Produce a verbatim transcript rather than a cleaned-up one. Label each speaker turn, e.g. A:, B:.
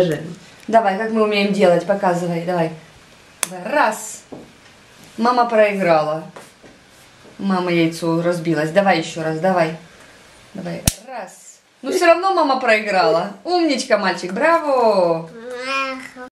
A: Давай, как мы умеем делать, показывай, давай. Раз. Мама проиграла. Мама яйцо разбилась. Давай еще раз, давай. Давай, раз. Ну все равно мама проиграла. Умничка, мальчик, браво.